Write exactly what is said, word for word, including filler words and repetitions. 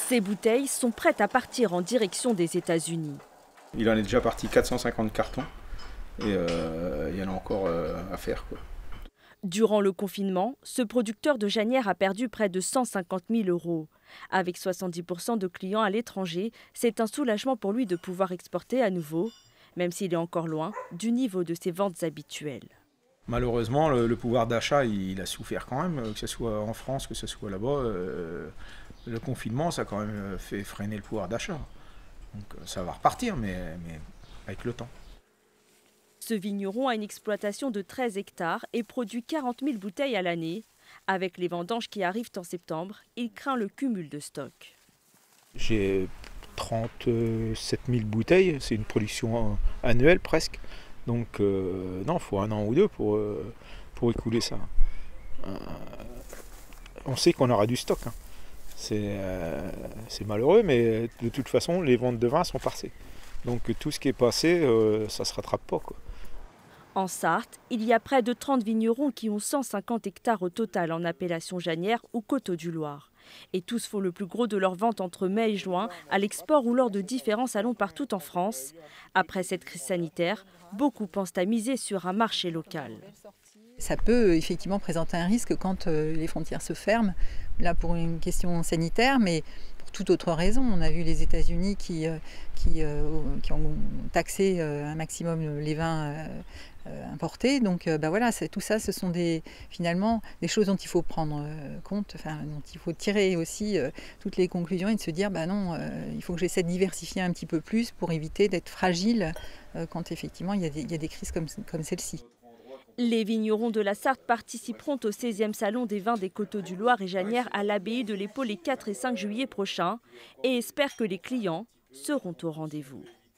Ces bouteilles sont prêtes à partir en direction des États-Unis. Il en est déjà parti quatre cent cinquante cartons et euh, il y en a encore euh, à faire, quoi. Durant le confinement, ce producteur de Janières a perdu près de cent cinquante mille euros. Avec soixante-dix pour cent de clients à l'étranger, c'est un soulagement pour lui de pouvoir exporter à nouveau, même s'il est encore loin du niveau de ses ventes habituelles. Malheureusement, le, le pouvoir d'achat, il, il a souffert quand même, que ce soit en France, que ce soit là-bas. Euh, le confinement, ça a quand même fait freiner le pouvoir d'achat. Donc ça va repartir, mais, mais avec le temps. Ce vigneron a une exploitation de treize hectares et produit quarante mille bouteilles à l'année. Avec les vendanges qui arrivent en septembre, il craint le cumul de stock. J'ai trente-sept mille bouteilles, c'est une production annuelle presque. Donc euh, non, il faut un an ou deux pour, euh, pour écouler ça. Euh, on sait qu'on aura du stock. Hein. C'est euh, malheureux, mais de toute façon, les ventes de vin sont passées. Donc tout ce qui est passé, euh, ça ne se rattrape pas, quoi. En Sarthe, il y a près de trente vignerons qui ont cent cinquante hectares au total en appellation Janières ou Coteaux du Loir. Et tous font le plus gros de leurs ventes entre mai et juin, à l'export ou lors de différents salons partout en France. Après cette crise sanitaire, beaucoup pensent à miser sur un marché local. Ça peut effectivement présenter un risque quand euh, les frontières se ferment, là pour une question sanitaire, mais pour toute autre raison. On a vu les États-Unis qui, euh, qui, euh, qui ont taxé euh, un maximum les vins euh, euh, importés. Donc euh, bah voilà, tout ça, ce sont des, finalement des choses dont il faut prendre euh, compte, enfin, dont il faut tirer aussi euh, toutes les conclusions et de se dire, bah non, euh, il faut que j'essaie de diversifier un petit peu plus pour éviter d'être fragile euh, quand effectivement il y a des, il y a des crises comme, comme celle-ci. Les vignerons de la Sarthe participeront au seizième salon des vins des Coteaux du Loir et Janières à l'abbaye de l'Épau les quatre et cinq juillet prochains et espèrent que les clients seront au rendez-vous.